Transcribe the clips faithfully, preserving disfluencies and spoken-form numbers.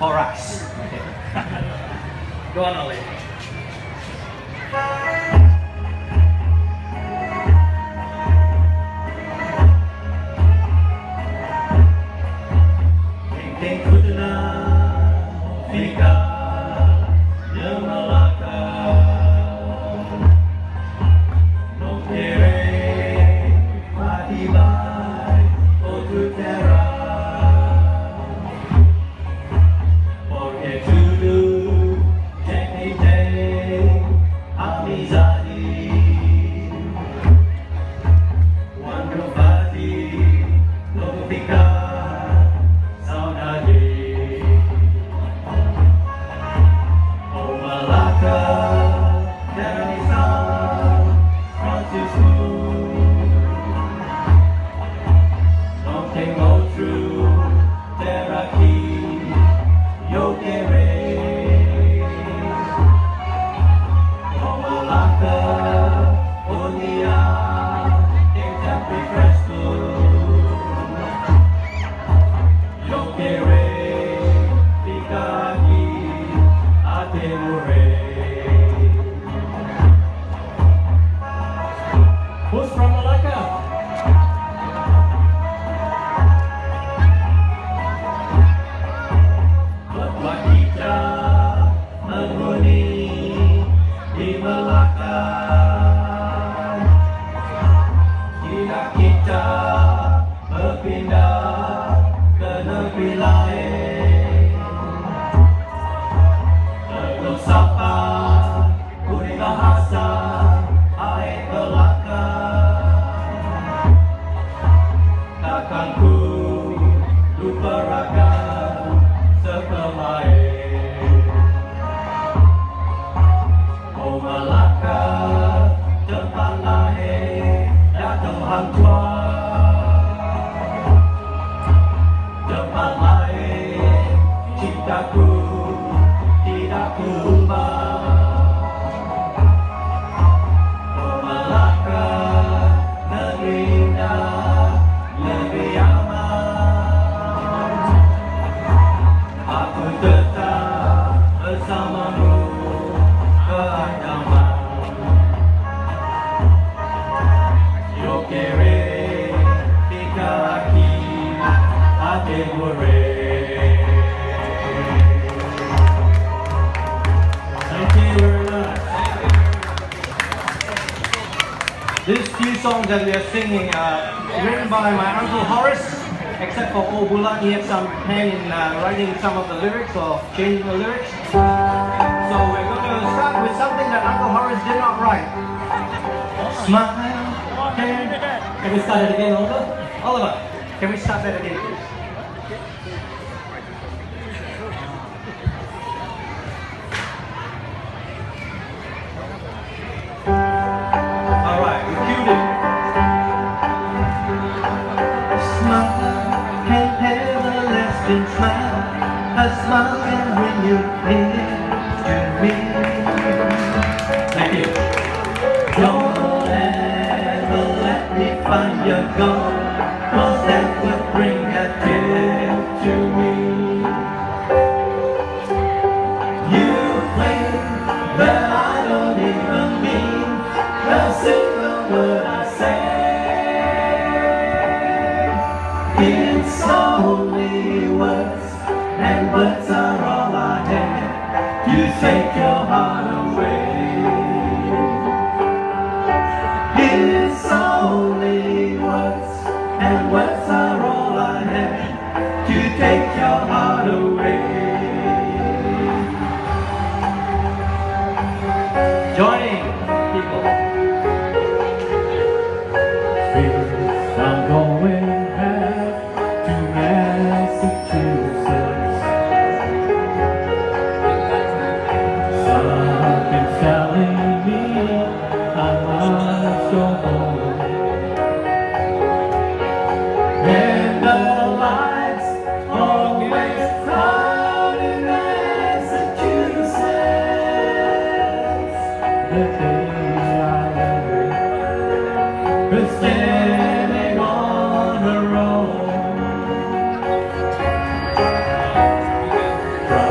for us. Okay. Go on, Ollie. These few songs that we are singing are written by my Uncle Horace, except for Old Bulat, he had some hand in uh, writing some of the lyrics or changing the lyrics. So we're going to start with something that Uncle Horace did not write. Smile. Can, can we start it again, Oliver? Oliver, can we start that again, please? Smile, a smile can bring you near to me. Thank you. Don't ever let me find your goal, 'cause that would bring a tear to me. You claim that I don't even mean a single word I say. It's only words, and words are all I have to take your heart away. It's only words, and words are all I have to take your heart away. Joining people. I'm going back to Massachusetts. Something's telling me I must go home. And the lights always out in Massachusetts. The day I learned was standing on the road.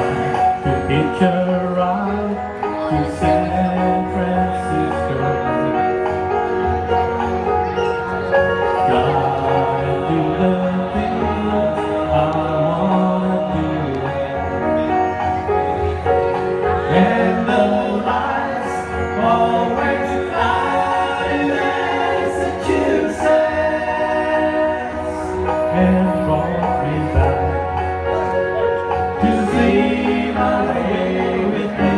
to sleep away with me.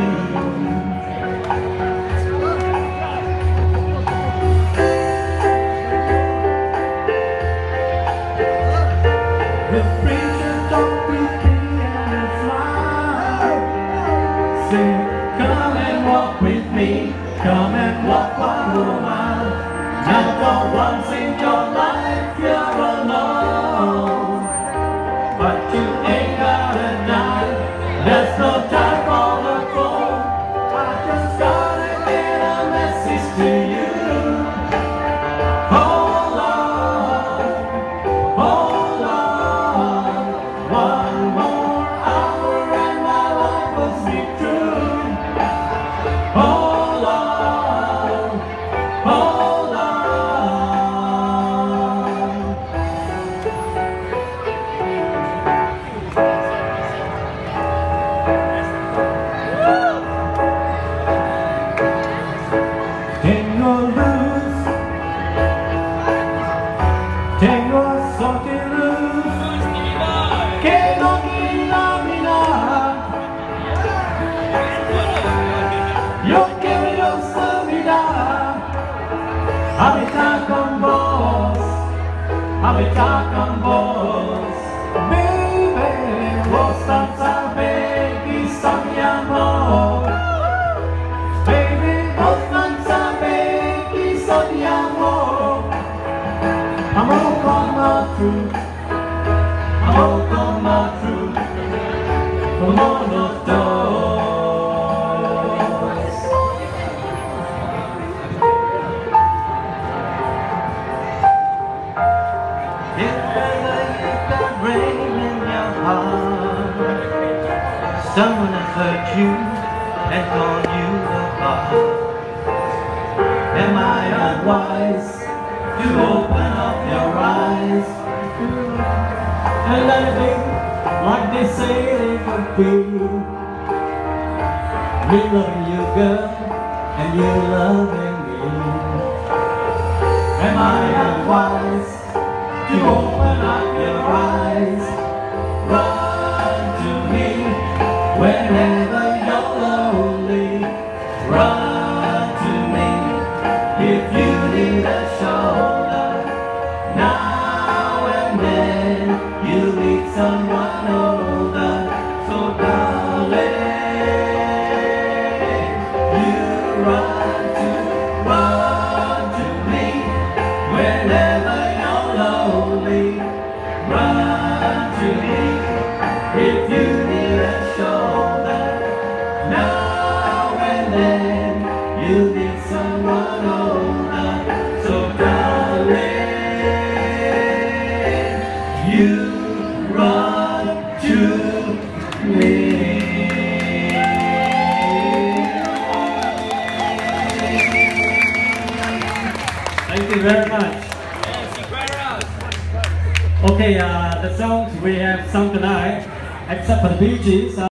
The preacher talked with me and smiled, said, come and walk with me, come and walk one more mile. Now for once in your life you're alone, but you ain't got a dime, there's no time for the phone. I just gotta get a message to you. Hold on, hold on, one more hour and my life will be true. Hold on, hold on. Tengo luz, tengo sorte luz, que no ilumina. Yo quiero su vida, habitar con vos, habitar con vos. Baby, vos tan sabes que son mi amor. Baby, vos tan sabes que son mi amor. Amor como truth, amor como truth, como los dos. If ever you got rain in your heart, someone has hurt you and torn you apart. Am I unwise to open up your eyes and let it be like they say it could be? Me loving you, girl, and you loving me. Am I unwise to open up your eyes? Run to me whenever you're lonely. Run to me if you need a shoulder. Now and then you need someone older. So darling, you run to, run to me whenever you're lonely. Run to me if you need a shoulder. Now and then you need someone older. So darling, you run to me. Thank you very much. Okay, uh, the songs we have sung tonight, except for the Bee Gees. Uh,